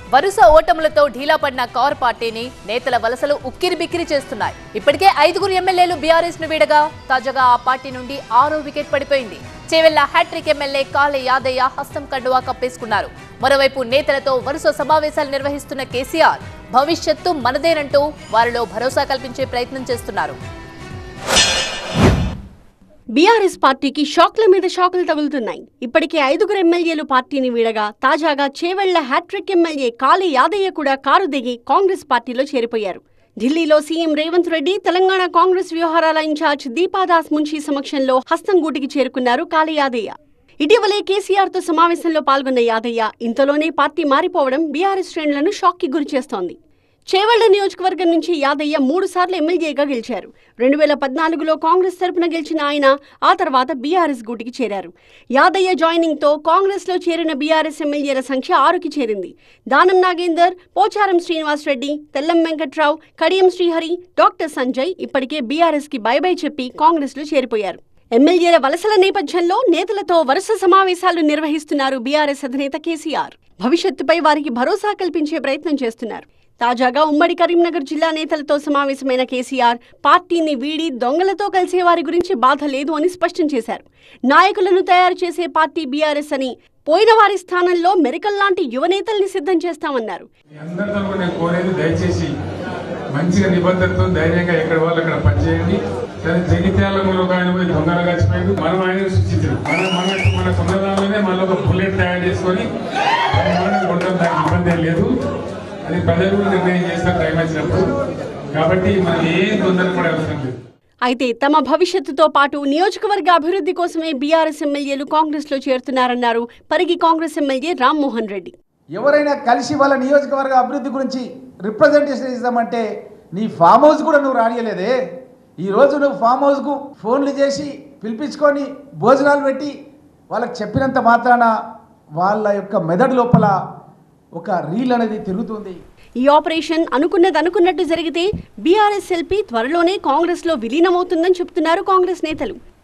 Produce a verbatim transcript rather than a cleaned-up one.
వరుస ఓటములతో ఢీలా పడిన కార్ పార్టీని నేతల వలసలు ఉక్కిరిబిక్కిరి చేస్తున్నాయి. ఇప్పటికే ఐదుగురు ఎమ్మెల్యేలు బీఆర్ఎస్ ను వీడగా తాజాగా ఆ పార్టీ నుండి ఆరో వికెట్ పడిపోయింది. చేవెళ్ల హ్యాట్రిక్ ఎమ్మెల్యే కాళే యాదయ్య హస్తం కండువా కప్పేసుకున్నారు. మరోవైపు నేతలతో వరుస సమావేశాలు నిర్వహిస్తున్న కేసీఆర్ భవిష్యత్తు మనదేనంటూ వారిలో భరోసా కల్పించే ప్రయత్నం చేస్తున్నారు. బీఆర్ఎస్ పార్టీకి షాక్ల మీద షాకులు తగులుతున్నాయి. ఇప్పటికే ఐదుగురు ఎమ్మెల్యేలు పార్టీని వీడగా తాజాగా చేవెళ్ల హ్యాట్రిక్ ఎమ్మెల్యే కాళే యాదయ్య కూడా కారు దిగి కాంగ్రెస్ పార్టీలో చేరిపోయారు. ఢిల్లీలో సీఎం రేవంత్ రెడ్డి, తెలంగాణ కాంగ్రెస్ వ్యవహారాల ఇన్ఛార్జ్ దీపాదాస్ మున్షీ సమక్షంలో హస్తంగూటికి చేరుకున్నారు కాళే యాదయ్య. ఇటీవలే కేసీఆర్ తో సమావేశంలో పాల్గొన్న యాదయ్య ఇంతలోనే పార్టీ మారిపోవడం బీఆర్ఎస్ శ్రేణులను షాక్ కి గురిచేస్తోంది. చేవెళ్ల నియోజకవర్గం నుంచి యాదయ్య మూడు సార్లు ఎమ్మెల్యేగా గెలిచారు. రెండు వేల పద్నాలుగులో కాంగ్రెస్ తరపున గెలిచిన ఆయన ఆ తర్వాత బీఆర్ఎస్ గూటికి చేరారు. యాదయ్య జాయినింగ్ తో కాంగ్రెస్ లో చేరిన బీఆర్ఎస్ ఎమ్మెల్యేల సంఖ్య ఆరుకి చేరింది. దానం నాగేందర్, పోచారం శ్రీనివాసరెడ్డి, తెల్లం వెంకట్రావు, కడియం శ్రీహరి, డాక్టర్ సంజయ్ ఇప్పటికే బీఆర్ఎస్ కి బై బై చెప్పి కాంగ్రెస్ లో చేరిపోయారు. ఎమ్మెల్యేల వలసల నేపథ్యంలో నేతలతో వరుస సమావేశాలు నిర్వహిస్తున్నారు బీఆర్ఎస్ అధినేత కేసీఆర్. భవిష్యత్తుపై వారికి భరోసా కల్పించే ప్రయత్నం చేస్తున్నారు. తాజాగా ఉమ్మడి కరీంనగర్ జిల్లా నేతలతో సమావేశమైన కేసీఆర్ పార్టీని వీడి దొంగలతో కలిసే వారి గురించి బాధ లేదు అని స్పష్టం చేశారు. నాయకులను తయారు చేసే పార్టీ బీఆర్ఎస్ అని, పోయిన వారి స్థానంలో మెరికల్ లాంటి యువనేతల్ని సిద్ధం చేస్తామన్నారు. మంచిగా నిబద్ధతతో ధైర్యంగా ఎక్కడ వాళ్ళు అక్కడ పనిచేయండి. సరే జగిత్యాలలో ఆయన పోయి దొంగలు కలిసిపోయింది. మనం ఆయన సృష్టించారు. మన మన మన సొంతదానిలోనే మళ్ళీ ఒక బుల్లెట్ తయారు చేసుకొని కొట్టడం దానికి ఇబ్బంది ఏం లేదు. అది ప్రజలు నిర్ణయం చేస్తారు టైం వచ్చినప్పుడు. కాబట్టి మనం ఏం తొందరపడే అవసరం లేదు. అయితే తమ భవిష్యత్తుతో పాటు నియోజకవర్గ అభివృద్ధి కోసమే బీఆర్ఎస్ ఎమ్మెల్యేలు కాంగ్రెస్ లో చేరుతున్నారన్నారు పరిగి కాంగ్రెస్ ఎమ్మెల్యే రామ్మోహన్ రెడ్డి. ఎవరైనా కలిసి వాళ్ళ నియోజకవర్గ అభివృద్ధి గురించి రిప్రజెంటేషన్ ఇద్దామంటే నీ ఫామ్ హౌస్ కూడా నువ్వు రానియలేదే. ఈరోజు నువ్వు ఫామ్ హౌస్కు ఫోన్లు చేసి పిలిపించుకొని భోజనాలు పెట్టి వాళ్ళకి చెప్పినంత మాత్రాన వాళ్ళ యొక్క మెదడు లోపల ఒక రీల్ అనేది తిరుగుతుంది. ఈ ఆపరేషన్ అనుకున్నది అనుకున్నట్టు జరిగితే బీఆర్ఎస్ ఎల్పీ త్వరలోనే కాంగ్రెస్ లో విలీనమవుతుందని చెబుతున్నారు కాంగ్రెస్ నేతలు.